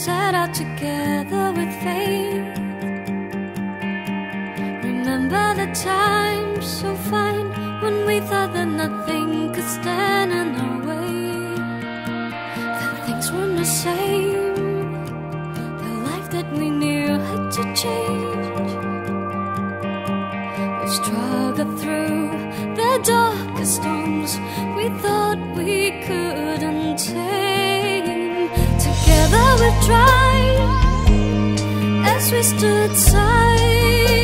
set out together with faith. Remember the times so fine when we thought that nothing could stand in our way, that things weren't the same, the life that we knew had to change. We struggled through the darkest storms we thought we couldn't tame. Together we've tried as we stood side